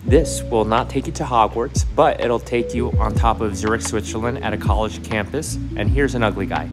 This will not take you to Hogwarts, but it'll take you on top of Zurich, Switzerland at a college campus. And here's an ugly guy.